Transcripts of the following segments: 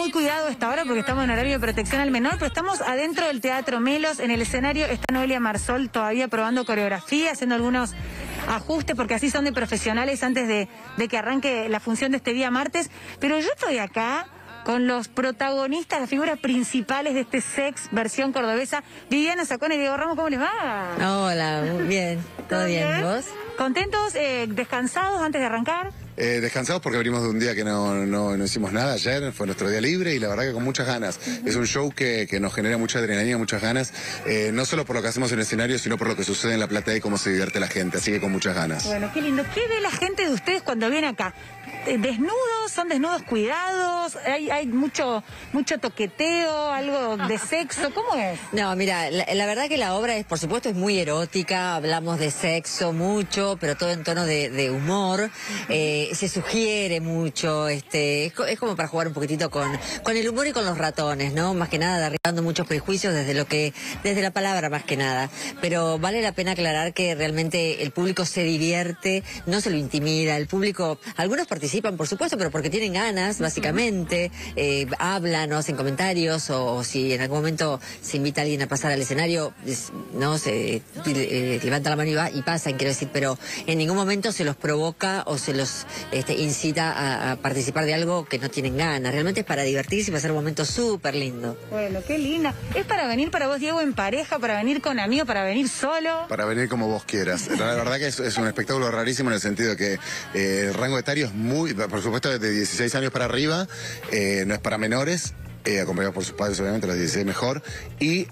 muy cuidado a esta hora porque estamos en horario de protección al menor, pero estamos adentro del Teatro Melos. En el escenario está Noelia Marsol todavía probando coreografía, haciendo algunos ajustes, porque así son de profesionales antes de que arranque la función de este día martes. Pero yo estoy acá con los protagonistas, las figuras principales de este Sex versión cordobesa. Viviana Sacone y Diego Ramos, ¿cómo les va? Hola, muy bien, todo bien, ¿vos? ¿Contentos, descansados antes de arrancar? Descansados porque venimos de un día que no hicimos nada ayer, fue nuestro día libre y la verdad que con muchas ganas. Es un show que nos genera mucha adrenalina, muchas ganas, no solo por lo que hacemos en el escenario, sino por lo que sucede en la platea y cómo se divierte la gente, así que con muchas ganas. Bueno, qué lindo. ¿Qué ve la gente de ustedes cuando viene acá? ¿Desnudos? ¿Son desnudos cuidados? ¿Hay mucho toqueteo, algo de sexo? ¿Cómo es? No, mira, la verdad que la obra es, por supuesto, es muy erótica, hablamos de sexo mucho, pero todo en tono de humor, se sugiere mucho, es como para jugar un poquitito con el humor y con los ratones, ¿no? Más que nada, derribando muchos prejuicios desde la palabra más que nada. Pero vale la pena aclarar que realmente el público se divierte, no se lo intimida, el público, algunos participan, por supuesto, pero porque tienen ganas, básicamente, hablan o hacen comentarios, o si en algún momento se invita a alguien a pasar al escenario, no se levanta la mano y pasan, quiero decir, pero en ningún momento se los provoca o se los incita a participar de algo que no tienen ganas. Realmente es para divertirse y pasar un momento súper lindo. Bueno, qué linda. ¿Es para venir para vos, Diego, en pareja, para venir con amigos, para venir solo? Para venir como vos quieras. La verdad que es un espectáculo rarísimo en el sentido de que el rango etario es muy, por supuesto, de 16 años para arriba, no es para menores, acompañados por sus padres, obviamente, los 16 mejor, y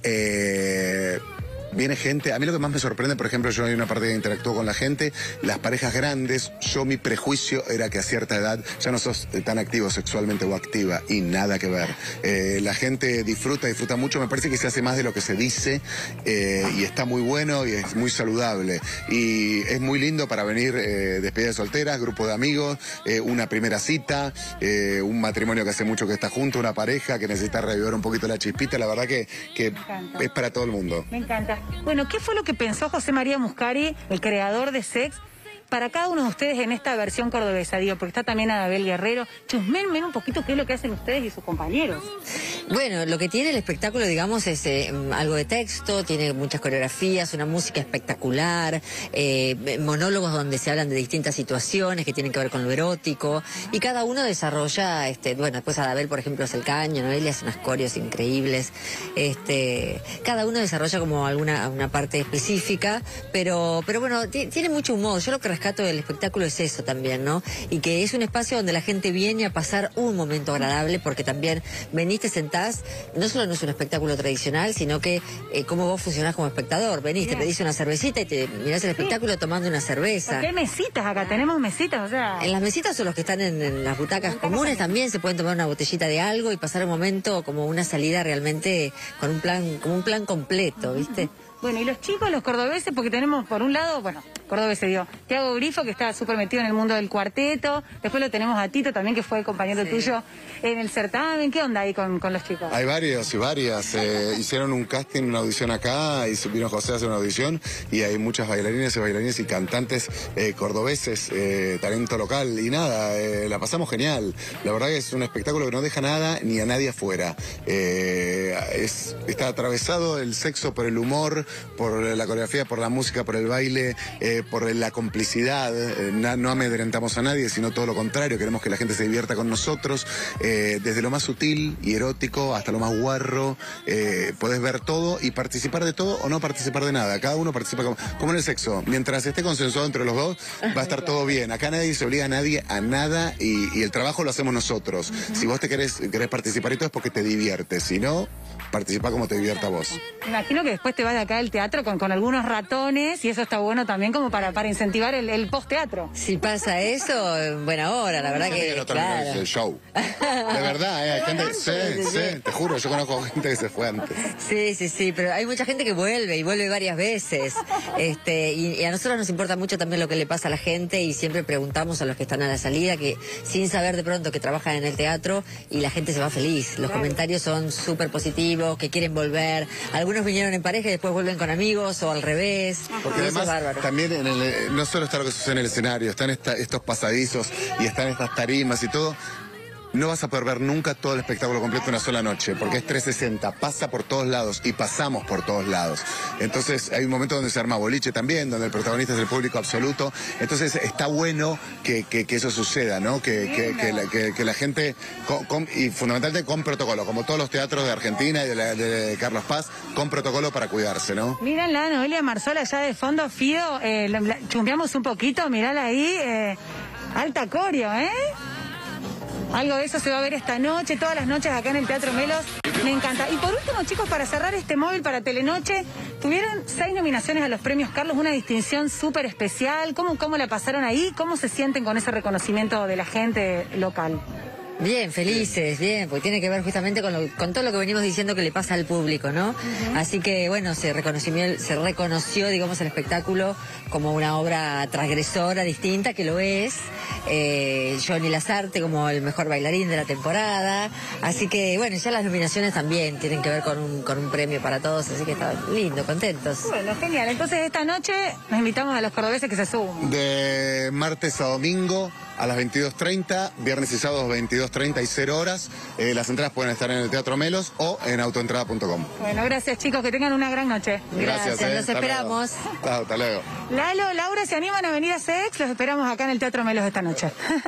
viene gente. A mí lo que más me sorprende, por ejemplo, yo hay una parte que interactúo con la gente, las parejas grandes. Mi prejuicio era que a cierta edad ya no sos tan activo sexualmente o activa, y nada que ver. La gente disfruta mucho, me parece que se hace más de lo que se dice, y está muy bueno y es muy saludable. Y es muy lindo para venir despedida de solteras, grupo de amigos, una primera cita, un matrimonio que hace mucho que está junto, una pareja que necesita revivir un poquito la chispita. La verdad que es para todo el mundo. Me encanta. Bueno, ¿qué fue lo que pensó José María Muscari, el creador de Sex, para cada uno de ustedes en esta versión cordobesa, digo? Porque está también Anabel Guerrero. Chusmenme un poquito qué es lo que hacen ustedes y sus compañeros. Bueno, lo que tiene el espectáculo, digamos, es algo de texto, tiene muchas coreografías, una música espectacular, monólogos donde se hablan de distintas situaciones que tienen que ver con lo erótico, y cada uno desarrolla, bueno, después Anabel, por ejemplo, hace el caño, Noelia hace unas coreos increíbles, cada uno desarrolla como una parte específica, pero bueno, tiene mucho humor. Yo lo que rescato del espectáculo es eso también, ¿no? Y que es un espacio donde la gente viene a pasar un momento agradable, porque también venís, te sentás, no solo no es un espectáculo tradicional, sino que cómo vos funcionás como espectador. Venís, te pedís una cervecita y te mirás el espectáculo tomando una cerveza. Porque hay mesitas acá, tenemos mesitas, o sea... En las mesitas son los que están en las butacas comunes también, se pueden tomar una botellita de algo y pasar un momento como una salida realmente con un plan completo, ¿viste? Bueno, y los chicos, los cordobeses, porque tenemos por un lado, bueno, cordobese dio, Tiago Grifo, que está súper metido en el mundo del cuarteto, después lo tenemos a Tito también, que fue compañero tuyo en el certamen. ¿Qué onda ahí con los chicos? Hay varios y varias, hicieron un casting, una audición acá, y vino José a hacer una audición, y hay muchas bailarines y bailarines y cantantes condobeses, talento local, y nada, la pasamos genial. La verdad que es un espectáculo que no deja nada ni a nadie afuera. Está atravesado el sexo por el humor, por la coreografía, por la música, por el baile, por la complicidad. No amedrentamos a nadie, sino todo lo contrario, queremos que la gente se divierta con nosotros, desde lo más sutil y erótico hasta lo más guarro. Podés ver todo y participar de todo o no participar de nada. Cada uno participa como en el sexo. Mientras esté consensuado entre los dos, va a estar todo bien. Acá nadie se obliga a nadie a nada, y el trabajo lo hacemos nosotros. Si vos querés participar y todo, es porque te diviertes. Si no, participa como te divierta a vos. Imagino que después te vas de acá al teatro con algunos ratones, y eso está bueno también como para incentivar el post-teatro. Si pasa eso, en buena hora, la verdad que no claro. El show. De verdad, hay gente, sí, te juro, yo conozco gente que se fue antes. Sí, pero hay mucha gente que vuelve y vuelve varias veces. Y a nosotros nos importa mucho también lo que le pasa a la gente, y siempre preguntamos a los que están a la salida, que sin saber de pronto que trabajan en el teatro, y la gente se va feliz. Los comentarios son súper positivos, que quieren volver. Algunos vinieron en pareja y después vuelven con amigos, o al revés. Porque además también no solo está lo que sucede en el escenario, están estos pasadizos y están estas tarimas y todo. no vas a poder ver nunca todo el espectáculo completo una sola noche, porque es 360, pasa por todos lados y pasamos por todos lados. Entonces hay un momento donde se arma boliche también, donde el protagonista es el público absoluto. Entonces está bueno que eso suceda, ¿no? Que la gente, y fundamentalmente con protocolo, como todos los teatros de Argentina y de Carlos Paz, con protocolo para cuidarse, ¿no? Miren la Noelia Marsol allá de fondo, Fido, chumpeamos un poquito, mirala ahí, alta coreo, ¿eh? Algo de eso se va a ver esta noche, todas las noches acá en el Teatro Melos. Me encanta. Y por último, chicos, para cerrar este móvil para Telenoche, tuvieron 6 nominaciones a los premios Carlos, una distinción súper especial. ¿Cómo la pasaron ahí? ¿Cómo se sienten con ese reconocimiento de la gente local? Bien, felices, bien, porque tiene que ver justamente con todo lo que venimos diciendo que le pasa al público, ¿no? Así que, bueno, se reconoció, digamos, el espectáculo como una obra transgresora, distinta, que lo es. Johnny Lazarte como el mejor bailarín de la temporada. Así que, bueno, ya las nominaciones también tienen que ver con un premio para todos, así que está lindo, contentos. Bueno, genial. Entonces, esta noche nos invitamos a los cordobeses que se suban. De martes a domingo a las 22:30, viernes y sábados 22:30 y 0 horas. Las entradas pueden estar en el Teatro Melos o en autoentrada.com. Bueno, gracias chicos, que tengan una gran noche. Gracias, los esperamos. Hasta luego. Lalo, Laura, ¿se animan a venir a Sex? Los esperamos acá en el Teatro Melos esta noche.